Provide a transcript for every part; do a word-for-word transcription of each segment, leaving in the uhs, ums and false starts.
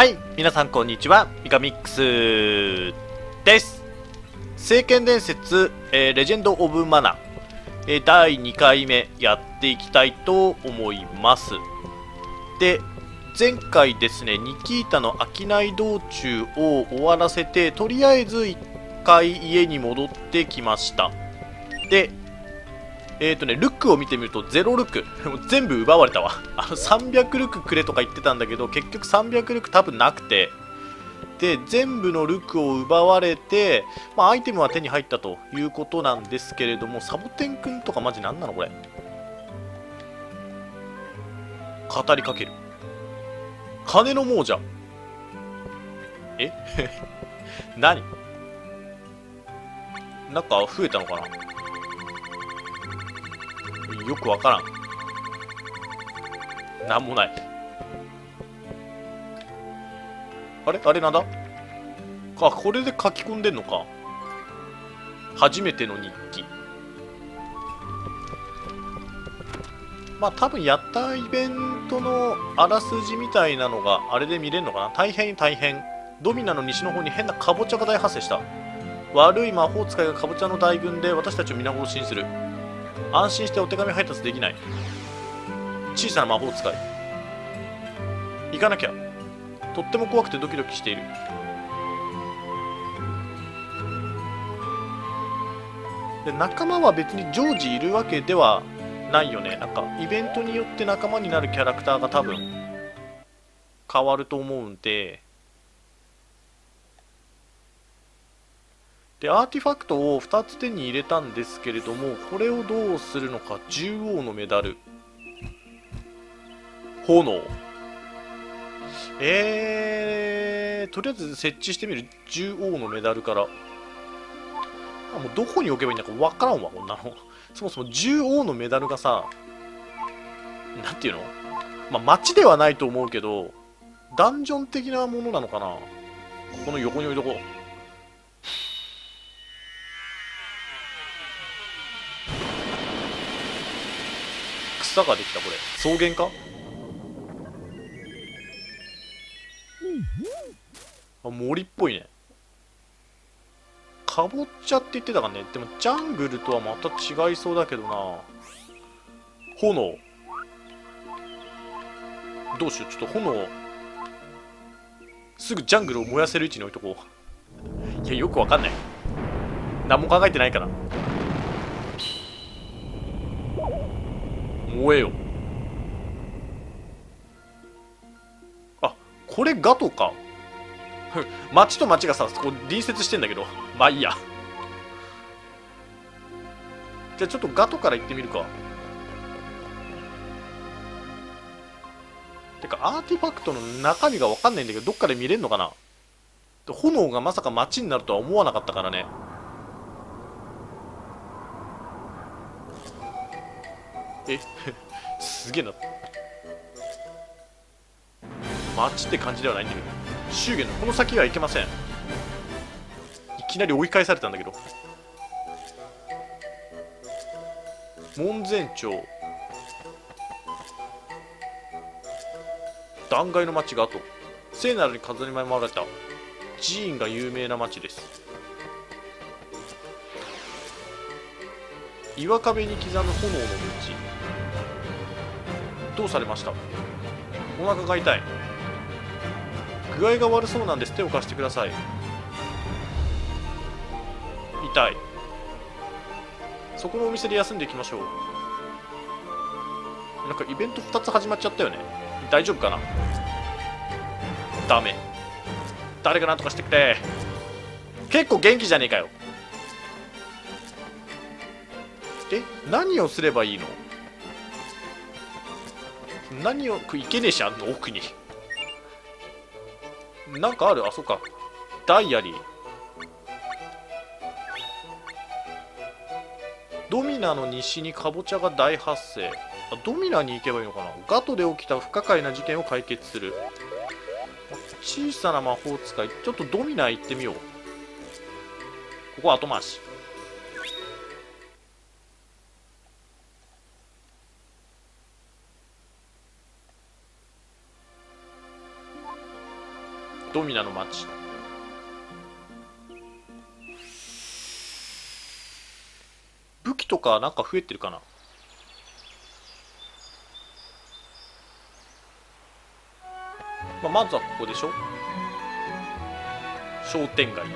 はい、皆さんこんにちは、ミカミックスです。聖剣伝説、えー、レジェンド・オブ・マナ、えー、だいにかいめやっていきたいと思います。で、前回ですね、ニキータの商い道中を終わらせて、とりあえずいっかい家に戻ってきました。で、えーとね、ルックを見てみるとゼロルック全部奪われたわ。あのさんびゃくルックくれとか言ってたんだけど、結局さんびゃくルック多分なくて、で全部のルックを奪われて、まあ、アイテムは手に入ったということなんですけれども、サボテンくんとかマジなんなのこれ。語りかける金の亡者。え何なんか増えたのかな、よくわからん。なんもない。あれあれなんだ。あ、これで書き込んでんのか。初めての日記。まあ多分やったイベントのあらすじみたいなのがあれで見れるのかな。大変大変。ドミナの西の方に変なカボチャが大発生した。悪い魔法使いがカボチャの大軍で私たちを皆殺しにする。安心してお手紙配達できない。小さな魔法使い。行かなきゃ。とっても怖くてドキドキしている。で、仲間は別に常時いるわけではないよね。なんかイベントによって仲間になるキャラクターが多分変わると思うんで。で、アーティファクトをふたつ手に入れたんですけれども、これをどうするのか。獣王のメダル、炎、えー、とりあえず設置してみる。獣王のメダルから。あ、もうどこに置けばいいんだかわからんわ、こんなの。そもそも獣王のメダルがさ、なんていうの、まあ、街ではないと思うけど、ダンジョン的なものなのかな。この横に置いとこう。草ができた。これ草原か。あ、森っぽいね。かぼちゃって言ってたからね。でもジャングルとはまた違いそうだけどな。炎、どうしよう。ちょっと炎すぐジャングルを燃やせる位置に置いとこう。いや、よくわかんない。何も考えてないから。燃えよ。あ、これガトか。町と町がさ、こう隣接してんだけど、まあいいや。じゃあちょっとガトから行ってみるか。てかアーティファクトの中身が分かんないんだけど、どっかで見れんのかな。炎がまさか町になるとは思わなかったからね。えすげえな。町って感じではないんだけど、祝言のこの先は行けません。いきなり追い返されたんだけど。門前町、断崖の町があと聖なるに飾り守られた寺院が有名な町です。岩壁に刻む炎の道。どうされました。お腹が痛い。具合が悪そうなんです。手を貸してください。痛い。そこのお店で休んでいきましょう。なんかイベントふたつ始まっちゃったよね。大丈夫かな。ダメ。誰かなんとかしてくれ。結構元気じゃねえかよ。え、何をすればいいの。何をいけねえし、あんの奥になんかある。あ、そっか。ダイアリー。ドミナの西にカボチャが大発生。あ、ドミナに行けばいいのかな。ガトで起きた不可解な事件を解決する。小さな魔法使い。ちょっとドミナ行ってみよう。ここ後回し。 ドミナの町。武器とかなんか増えてるかな。まあ、まずはここでしょ。商店街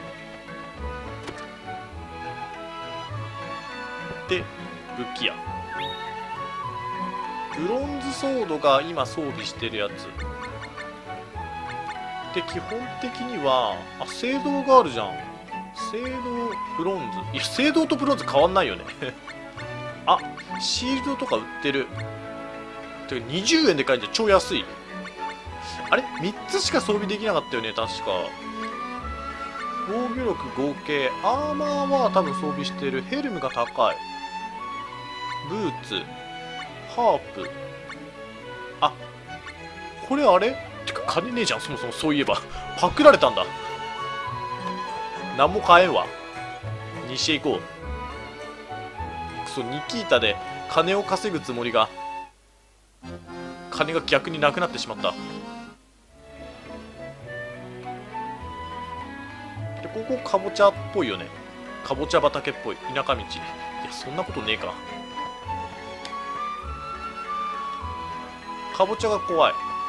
で武器屋。ブロンズソードが今装備してるやつで、基本的にはあ聖堂があるじゃん。聖堂ブロンズ、いや聖堂とブロンズ変わんないよねあ、シールドとか売ってる。てかにじゅうえんで買えるんじゃ超安い。あれみっつしか装備できなかったよね確か。防御力合計、アーマーは多分装備してる。ヘルムが高い。ブーツ、ハープ。あ、これあれてか金ねえじゃんそもそも。そういえばパクられたんだ。何も買えんわ。西へ行こう。くそニキータで金を稼ぐつもりが金が逆になくなってしまった。でここかぼちゃっぽいよね。かぼちゃ畑っぽい田舎道。いやそんなことねえか。かぼちゃが怖い。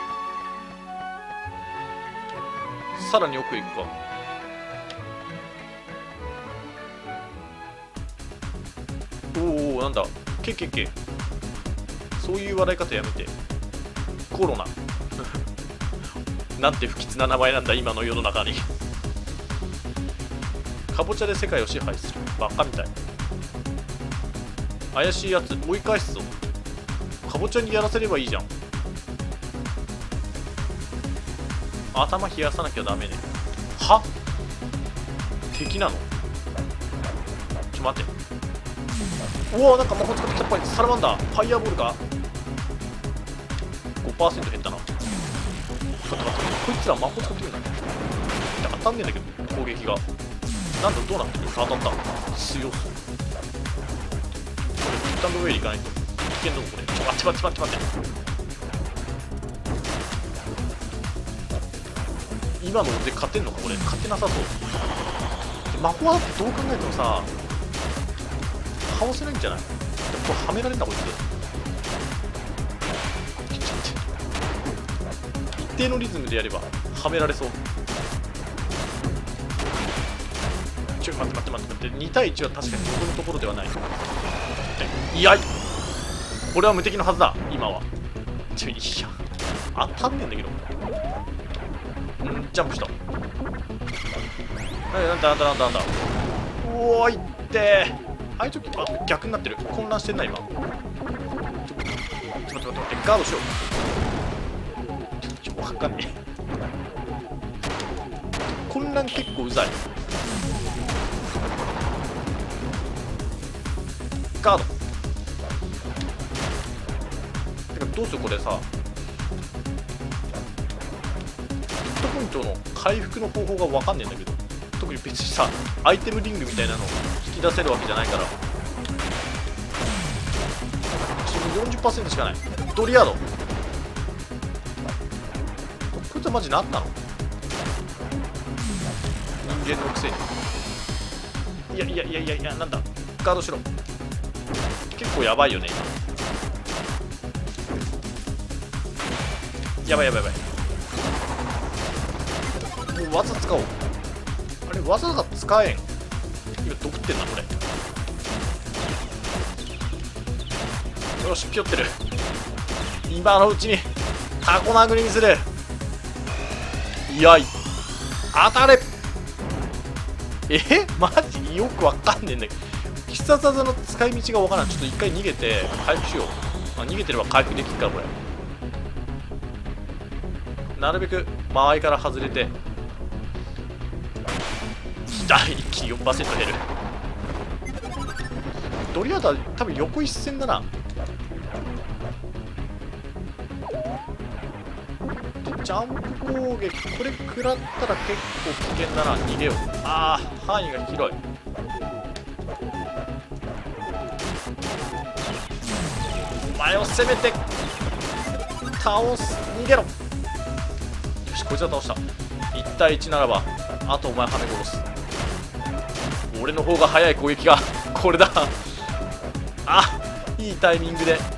さらに奥へ行くか。おお、なんだけけけ。そういう笑い方やめて。コロナなんて不吉な名前なんだ今の世の中にかぼちゃで世界を支配する。バカみたい。怪しいやつ追い返すぞ。かぼちゃにやらせればいいじゃん。頭冷やさなきゃダメね。は敵なの。ちょ待って。うわなんか魔法使ってきたっぽい。サラマンダーファイヤーボールか。 ごパーセント 減ったな。待って待って、こいつら魔法使ってくるんだね。当たんねえんだけど攻撃が。なんだどうなってる。当たった。強そう。これスタンドウェイ行かないと危険だもんこれ。ちょ待って待って待って待って。今ので勝てんのかこれ。勝てなさそう。魔法はどう考えてもさ倒せないんじゃない。でもこれはめられんだこいつ。一定のリズムでやればはめられそう。ちょ待って待って待って待って。に対いちは確かに僕のところではない。いやいこれは無敵のはずだ今は。ちょいや当たんねえんだけど。んジャンプした。なんだなんだなんだなんだ。おおいってー。ああいう時あ逆になってる。混乱してんな今。ちょっと待って待って待ってガードしよう。ちょっとわかんねえ。混乱結構うざい。ガードてかどうするこれさ。ヒットポイントの回復の方法がわかんねえんだけど。特に別にさアイテムリングみたいなの引き出せるわけじゃないから。よんじゅっパーセント しかない。ドリアードこいつはマジなったの人間のくせに。いやいやいやいやいやなんだガードしろ。結構やばいよね今。やばいやばいやばい。もう技使おう。あれ技が使えん。今どくってんなこれ。よしピヨってる。今のうちにタコ殴りにする。いやい当たれ。えマジよくわかんねえんだけど。必殺技の使い道がわからん。ちょっと一回逃げて回復しよう。あ逃げてれば回復できるからこれ。なるべく間合いから外れて。一気に よんパーセント 減る。ドリアードは多分横一線だな。でジャンプ攻撃これ食らったら結構危険だな。逃げよう。ああ範囲が広い。前を攻めて倒す。逃げろ。よしこいつは倒した。いち対いちならばあとお前はめ殺す。俺の方が早い攻撃がこれだ。あ、いいタイミングで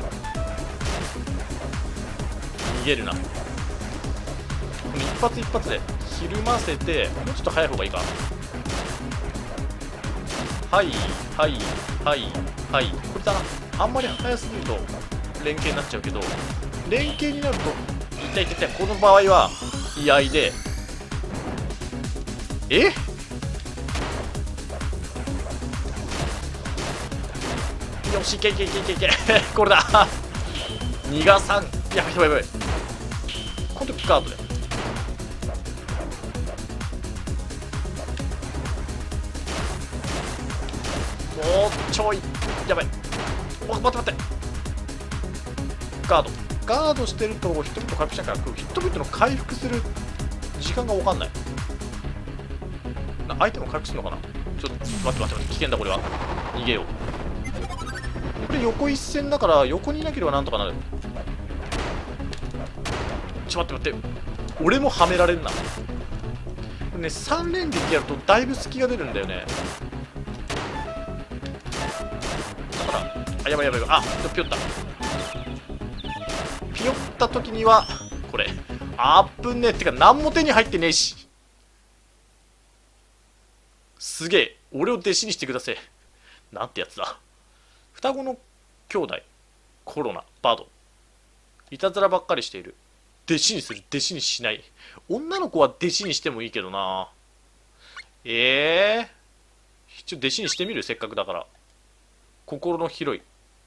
逃げるな。この一発一発でひるませて、もうちょっと早い方がいいか。はいはいはいはい、これだな。あんまり早すぎると連携になっちゃうけど、連携になると痛い痛い痛い。この場合は居合で、えよし、いけいけいけいけいけこれだ逃がさん。やばいやばいやばい。この時カードでもうちょいやばい。お、待って待って。ガードガードしてるとヒットビット回復しないから、ヒットビットの回復する時間が分かんない。相手も回復するのかな。ちょっと待って待って待って、危険だこれは。逃げよう。これ横一線だから横にいなければなんとかなる。ちょっと待って待って、俺もはめられんな。これね、さん連撃やるとだいぶ隙が出るんだよね。だからあ、やばいやばいやばい。あ、ピヨったピヨった時にはこれあっぶねえ。ってか何も手に入ってねえし。すげえ、俺を弟子にしてください。なんてやつだ。双子の兄弟、コロナ、バド、いたずらばっかりしている。弟子にする、弟子にしない。女の子は弟子にしてもいいけどな。ええー、一応弟子にしてみる、せっかくだから。心の広い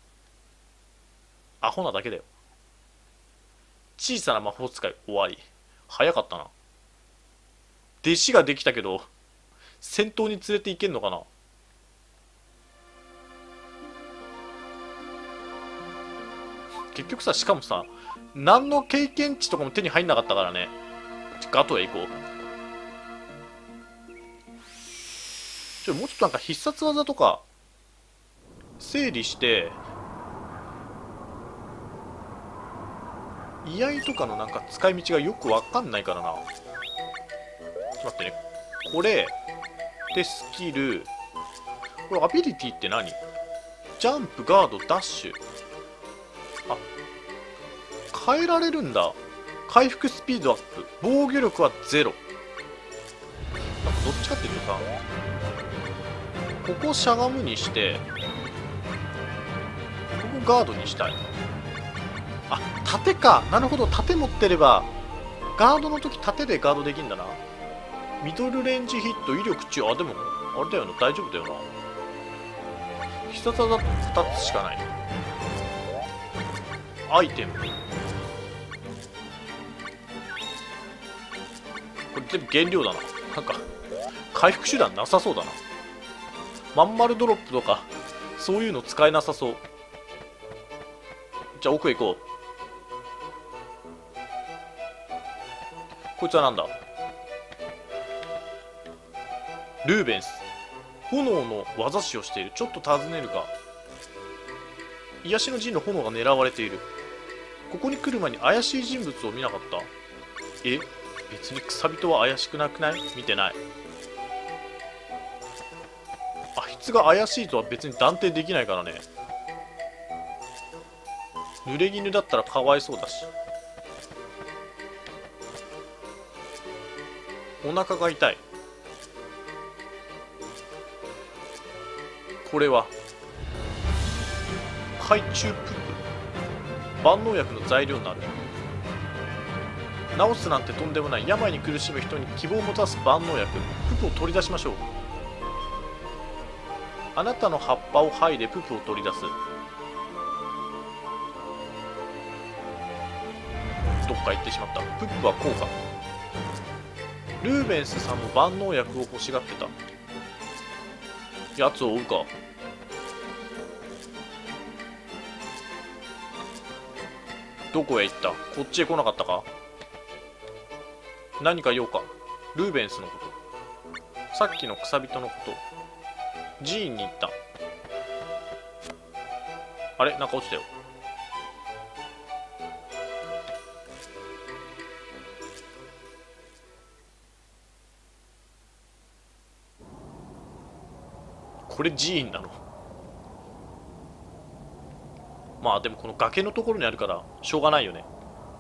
アホなだけだよ。小さな魔法使い終わり。早かったな。弟子ができたけど戦闘に連れていけんのかな。結局さ、しかもさ、何の経験値とかも手に入んなかったからね。ガトへ行こう。ちょもうちょっとなんか必殺技とか整理して、居合とかのなんか使い道がよくわかんないからな。ちょっと待ってね。これでスキル、これアビリティって何？ジャンプ、ガード、ダッシュ。あ、変えられるんだ。回復スピードアップ、防御力はゼロ。なんかどっちかっていうとさ、ここしゃがむにしてここガードにしたい。あ、盾か。なるほど、盾持ってればガードの時盾でガードできるんだな。ミドルレンジヒット、威力中。あ、でもあれだよな、大丈夫だよな。必殺技ふたつしかない。アイテム、これ全部減量だな。なんか回復手段なさそうだな。まん丸ドロップとかそういうの使えなさそう。じゃあ奥へ行こう。こいつはなんだ。ルーベンス、炎の技師をしている。ちょっと尋ねるか。癒しの陣の炎が狙われている。ここに来る前に怪しい人物を見なかった。え、別に草人は怪しくなくない？見てない。あいつが怪しいとは別に断定できないからね。濡れ衣だったらかわいそうだし。お腹が痛い。これは海中プップ、万能薬の材料になる。治すなんてとんでもない。病に苦しむ人に希望を持たす万能薬、ププを取り出しましょう。あなたの葉っぱを剥いでププを取り出す。どっか行ってしまった。プップは効果。ルーベンスさんも万能薬を欲しがってた。やつを追うか。どこへ行った？こっちへ来なかったか？何か用か？ルーベンスのこと、さっきの草人のこと、寺院に行った。あれ、なんか落ちたよ。 これ寺院なの？まあでもこの崖のところにあるからしょうがないよね。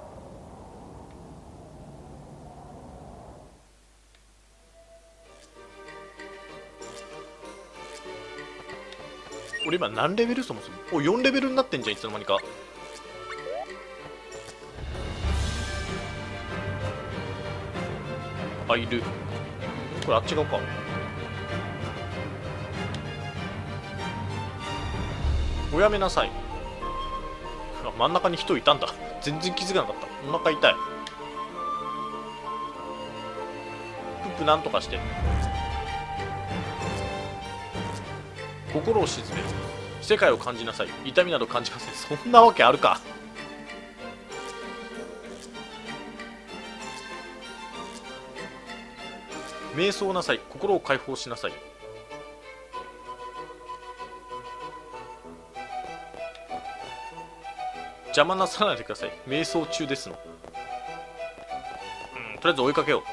俺今何レベル？そもそもおよんレベルになってんじゃん、いつの間にか。あ、いる。これあっち側か。おやめなさい。あ、真ん中に人いたんだ。全然気づかなかった。お腹痛い。プップなんとかして。心を鎮める。世界を感じなさい。痛みなど感じません。そんなわけあるか。瞑想なさい。心を解放しなさい。邪魔なさらないでください。瞑想中ですの。うん、とりあえず追いかけよ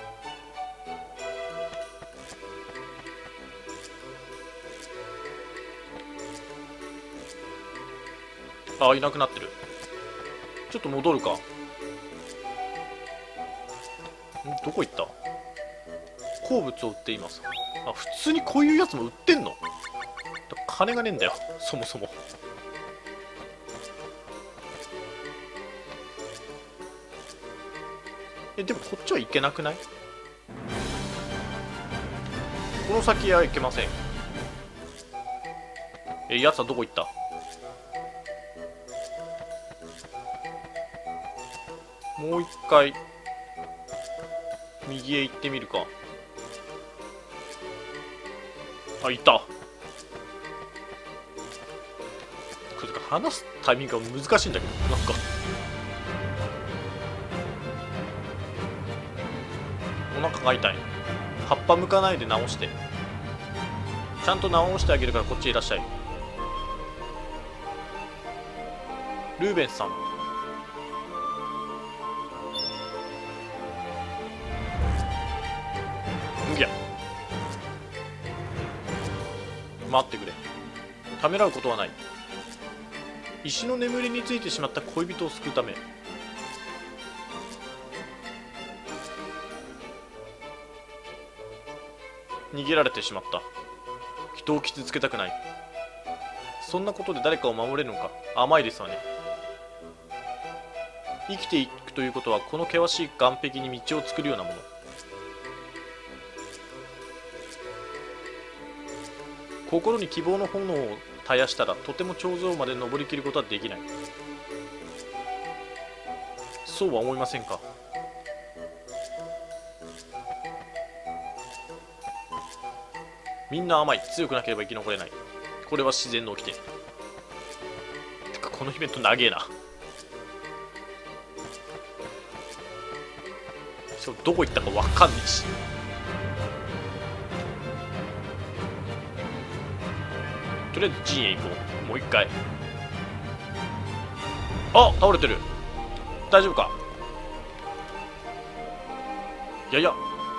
う。あ、いなくなってる。ちょっと戻るか。ん、どこ行った？鉱物を売っています。あ、普通にこういうやつも売ってんの？金がねえんだよ、そもそも。え、でもこっちは行けなくない？この先は行けません。え、やつはどこ行った？もう一回右へ行ってみるか。あ、いた。これ話すタイミングが難しいんだけど、なんかお腹が痛い。葉っぱ向かないで直して。ちゃんと直してあげるからこっちへいらっしゃい。ルーベンさん。いや、待ってくれ。ためらうことはない。石の眠りについてしまった恋人を救うため。逃げられてしまった。人を傷つけたくない。そんなことで誰かを守れるのか。甘いですわね。生きていくということはこの険しい岸壁に道を作るようなもの。心に希望の炎を絶やしたらとても頂上まで登りきることはできない。そうは思いませんか？みんな甘い。強くなければ生き残れない。これは自然の掟。てかこのイベント長えな。しかもどこ行ったか分かんねえし。とりあえず陣へ行こう。もう一回。あ、倒れてる。大丈夫か？いやいや、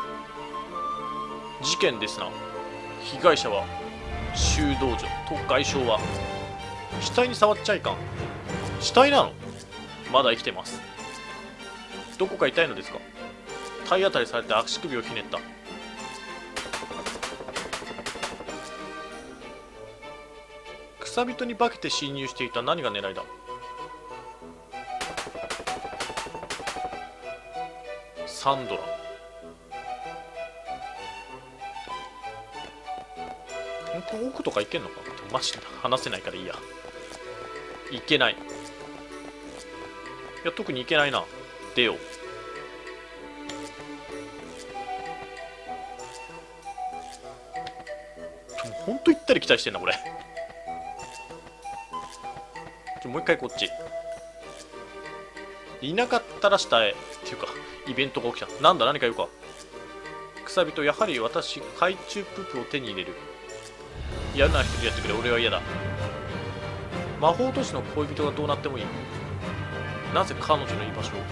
事件ですな。被害者は修道女と外傷は。死体に触っちゃいかん。死体なの？まだ生きてます。どこか痛いのですか？体当たりされて足首をひねった。草人に化けて侵入していた。何が狙いだ？サンドラ。この奥とか行けんのか？マジで話せないからいいや。行けない。いや、特に行けないな。出よう。ほんと行ったり来たりしてんなこれ。ちょもう一回こっち。いなかったら下へ。っていうかイベントが起きた。なんだ、何か言うか。草人、やはり私懐中プープを手に入れる。やるなら一人やってくれ。俺は嫌だ。魔法都市の恋人がどうなってもいい。なぜ彼女の居場所を。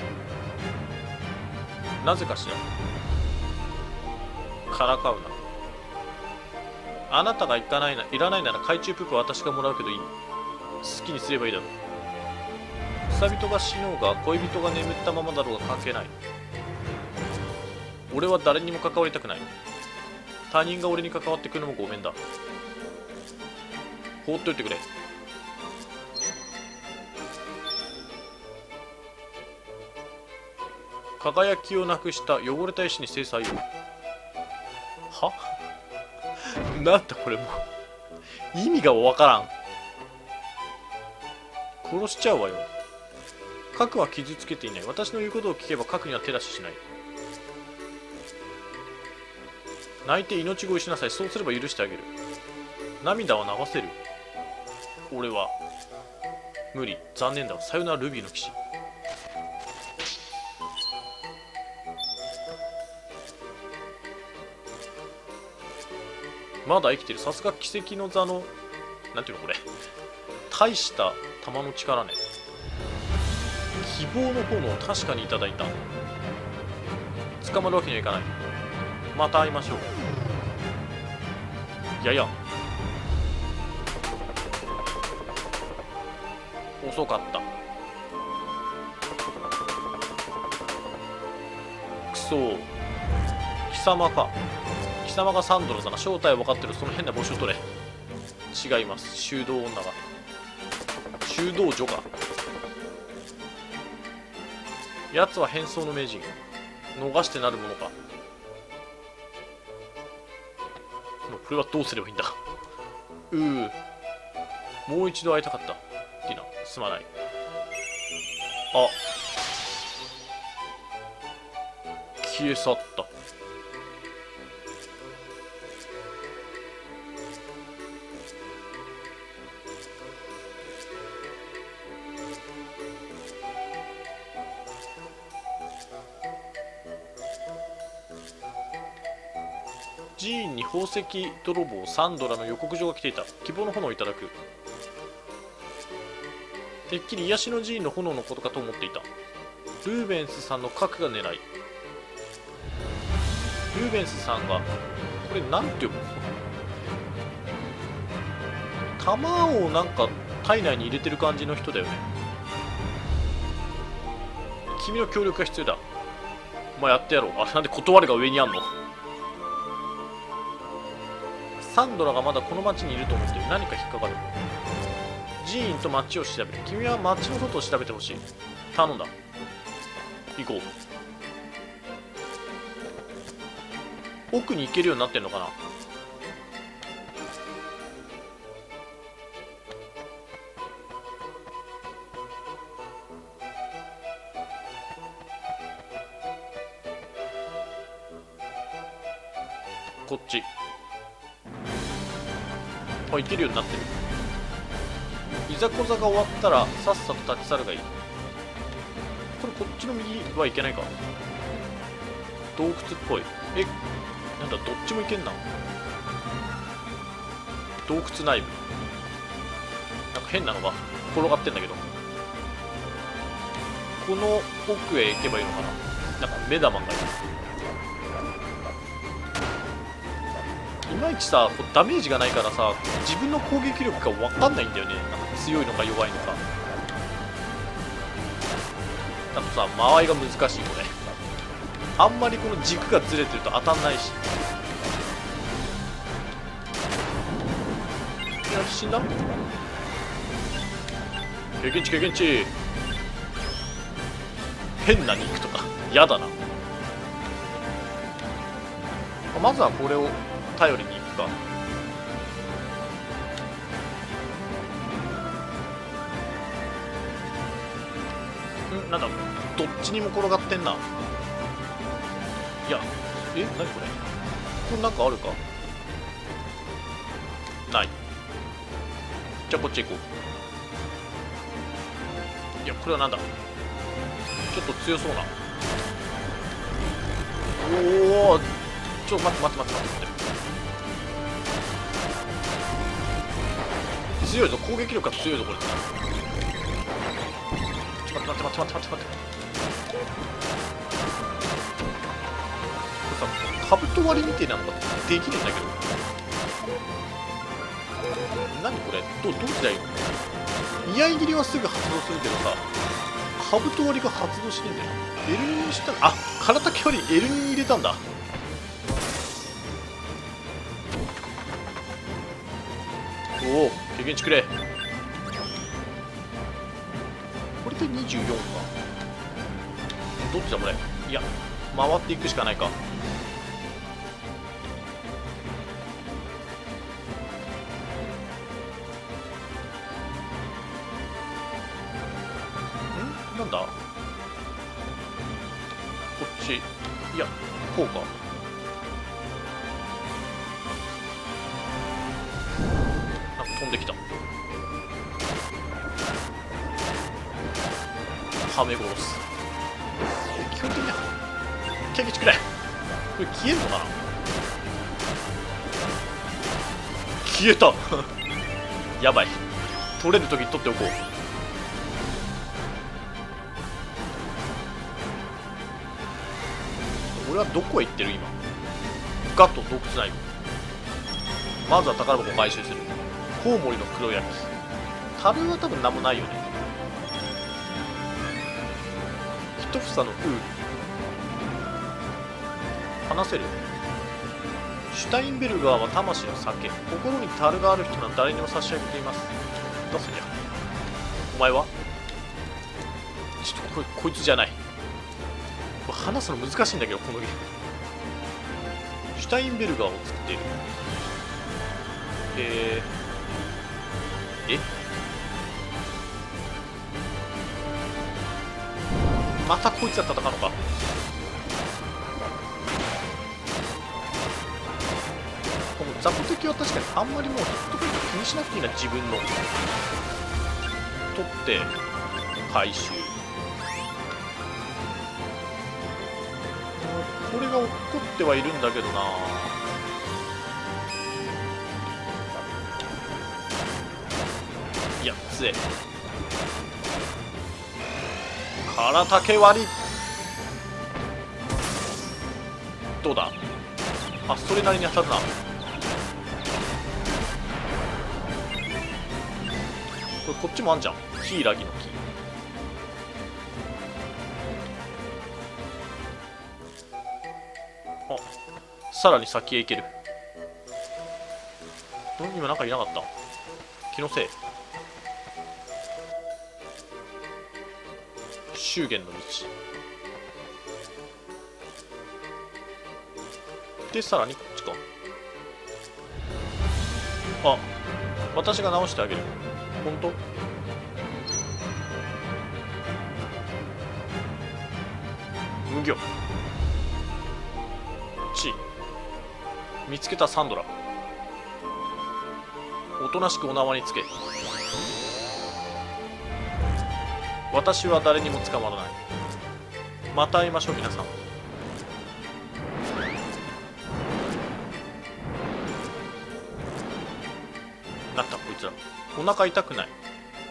なぜかしら。からかうな。 あなたが行かないないらないなら懐中プープは私がもらうけどいい。好きにすればいいだろう。草人が死のうが恋人が眠ったままだろうが関係ない。俺は誰にも関わりたくない。他人が俺に関わってくるのもごめんだ。放っておいてくれ。輝きをなくした汚れた石に制裁を。はなんだこれもう意味がわからん。殺しちゃうわよ。核は傷つけていない。私の言うことを聞けば核には手出ししない。泣いて命乞いしなさい。そうすれば許してあげる。涙は流せる。俺は無理。残念だわ。さよならルビーの騎士。まだ生きてる。さすが奇跡の座のなんていうのこれ、大した玉の力ね。希望の炎を確かにいただいた。捕まるわけにはいかない。また会いましょう。いやいや遅かった。くそー。貴様か。貴様がサンドラだな。正体は分かってる。その変な帽子を取れ。違います。修道女が。修道女か。奴は変装の名人。逃してなるものか。これはどうすればいいんだ。うう。もう一度会いたかった。ティナ、すまない。あ。消え去った。寺院に宝石泥棒サンドラの予告状が来ていた。希望の炎をいただく。てっきり癒しの寺院の炎のことかと思っていた。ルーベンスさんの核が狙い。ルーベンスさんがこれなんて読むの。弾をなんか体内に入れてる感じの人だよね。君の協力が必要だ。まあやってやろう。あ、なんで断りが上にあんの。サンドラがまだこの町にいると思っている。何か引っかかる。寺院と町を調べる。君は町の外を調べてほしい。頼んだ。行こう。奥に行けるようになってんのかな。こっち。あ、行けるようになってる。いざこざが終わったらさっさと立ち去るがいい。これこっちの右はいけないか。洞窟っぽい。え、なんだ、どっちもいけんな。洞窟内部なんか変なのが転がってんだけど、この奥へ行けばいいのかな。なんかメダマンがいる。いまいちさ、こうダメージがないからさ、自分の攻撃力が分かんないんだよね。なんか強いのか弱いのか。あとさ、間合いが難しい。これあんまりこの軸がずれてると当たんないし。いや、死んだ。経験値経験値。変な肉とかやだな。まずはこれを頼りに行くか。ん、なんだ、どっちにも転がってんな。いや、え、なにこれ。これなんかあるか。ない。じゃあこっち行こう。いや、これはなんだ。ちょっと強そうな。おお、ちょ、待って待って待って待って待って。強いぞ、攻撃力が強いぞこれ。ちょっと待って待って待って待って待って待って。これさ、カブト割りみたいなのができるんだけど。 何これ、どどうしたらいいの。居合切りはすぐ発動するけどさ、カブト割りが発動してんだよ。 エルに にしたの。あ、空竹割り エルに に入れたんだ。おお、経験値くれ。これでにじゅうよんか。どっちだこれ。いや、回っていくしかないか。ん、なんだこっち。いや、こうか。なんか飛んできた。はめ殺す。基本的には経験値くれ。これ消えるのかな。消えたやばい、取れる時に取っておこう。俺はどこへ行ってる今。ガッと洞窟内部。まずは宝箱を回収する。コウモリの黒焼き。樽は多分何もないよね。一房のウール。話せる。シュタインベルガーは魂の酒。心に樽がある人なら誰にも差し上げています。出すにゃ。お前はちょっと こ, こいつじゃない。これ話すの難しいんだけど、このゲーム。シュタインベルガーを作っている。えー、えまたこいつら戦うのか。この雑魚敵は確かにあんまりもうヒットポイント気にしなくていいな。自分の取って回収。これが起こってはいるんだけどな。いやつえ。空竹割りどうだ。あ、それなりに当たるな。これこっちもあんじゃん。ヒイラギの木。あ、さらに先へ行ける。ん、今なんかいなかった。気のせい。修験の道で、さらにこっちか。あ、私が直してあげる。本当？無魚チ見つけたサンドラ。おとなしくお縄につけ。私は誰にも捕まらない。また会いましょう皆さん。なんだこいつら。お腹痛くない。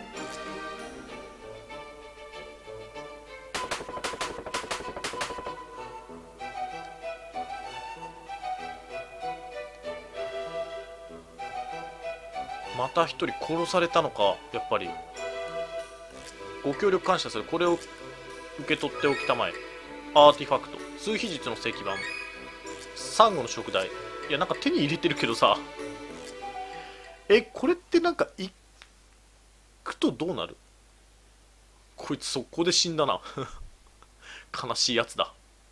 また一人殺されたのか。やっぱりご協力感謝する。これを受け取っておきたまえ。アーティファクト。数秘術の石板。サンゴの食材。いや、なんか手に入れてるけどさ。え、これってなんか、いくとどうなる？こいつ速攻で死んだな。悲しいやつだ。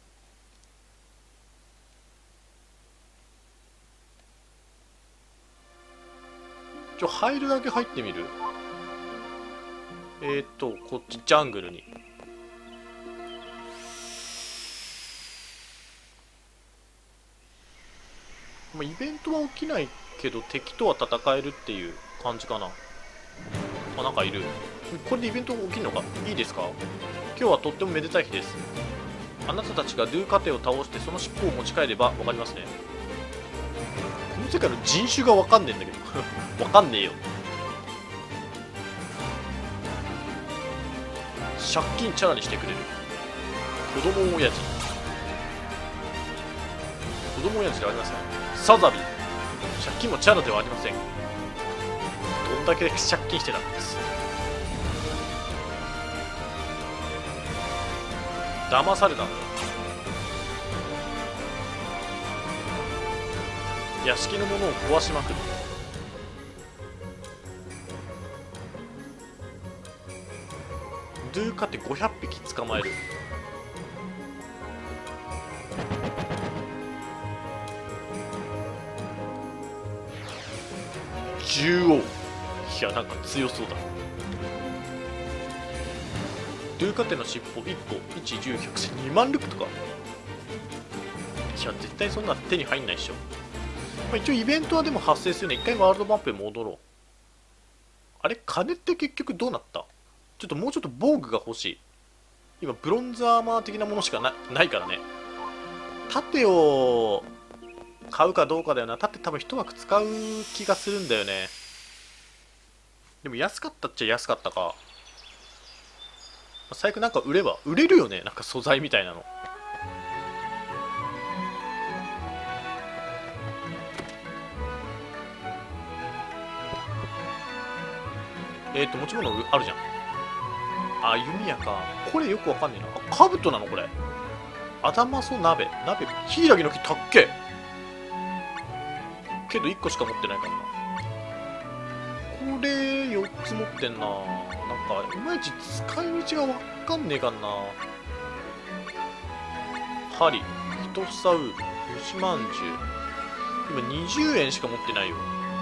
ちょ、入るだけ入ってみる？えーっと、こっち、ジャングルに。まあ、イベントは起きないけど、敵とは戦えるっていう感じかな。あ、なんかいる。これでイベント起きるのか。いいですか？今日はとってもめでたい日です。あなたたちがドゥーカテを倒してその尻尾を持ち帰ればわかりますね。この世界の人種がわかんねえんだけど。わかんねえよ。借金チャラにしてくれる。子供親父。子供親父ではありません。サザビー。借金もチャラではありません。 んだけ借金してたんです。騙されたんだよ。屋敷のものを壊しまくる。ドゥーカってごひゃっぴき捕まえる。獣王。いや、なんか強そうだ。ドゥーカテの尻尾いっこいち、じゅう、ひゃく、にまんルクとか。いや、絶対そんな手に入んないでしょ。まあ、一応イベントはでも発生するね。一回ワールドマップへ戻ろう。あれ、金って結局どうなった？ちょっともうちょっと防具が欲しい。今ブロンズアーマー的なものしか な, ないからね。盾を買うかどうかだよな。盾多分一枠使う気がするんだよね。でも安かったっちゃ安かったか。最悪なんか売れば売れるよね。なんか素材みたいなの。えっと持ち物あるじゃん。あ、弓矢か。これよくわかんねえな。あ、カブトなのこれ。アダマソ鍋。鍋、ヒイラギの木たっけけどいっこしか持ってないからな。これよっつ持ってんな。なんかいまいち使い道がわかんねえかんな。針、ひと房ウール、よしまんじゅう。今にじゅうえんしか持ってないよ。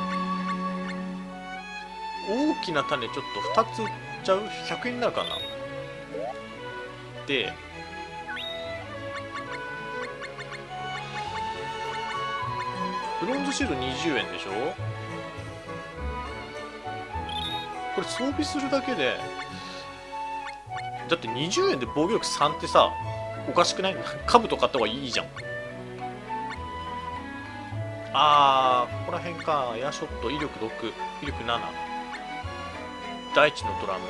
大きな種ちょっとふたつ売っちゃう？ ひゃくえんになるかな。で、ブロンズシールドにじゅうえんでしょ。これ装備するだけでだってにじゅうえんで防御力さんってさ、おかしくない？兜買った方がいいじゃん。あー、ここら辺か。エアショット威力ろく、威力なな、大地のドラム。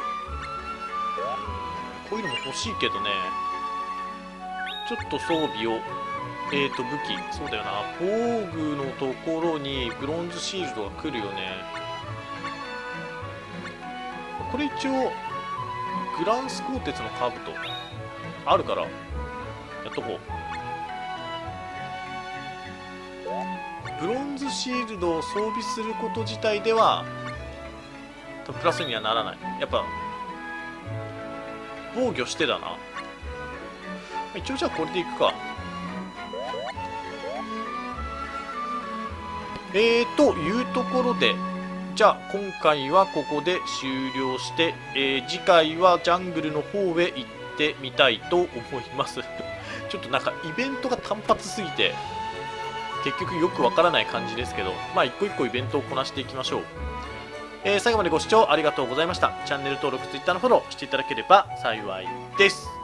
こういうのも欲しいけどね。ちょっと装備を、えーと武器、そうだよな、防具のところにブロンズシールドが来るよね。これ一応グランス鋼鉄の兜あるからやっとこう。ブロンズシールドを装備すること自体ではプラスにはならない。やっぱ防御してだな。一応じゃあこれでいくか。えーというところで、じゃあ今回はここで終了して、えー、次回はジャングルの方へ行ってみたいと思いますちょっとなんかイベントが単発すぎて結局よくわからない感じですけど、まあ一個一個イベントをこなしていきましょう。えー、最後までご視聴ありがとうございました。チャンネル登録、Twitter のフォローしていただければ幸いです。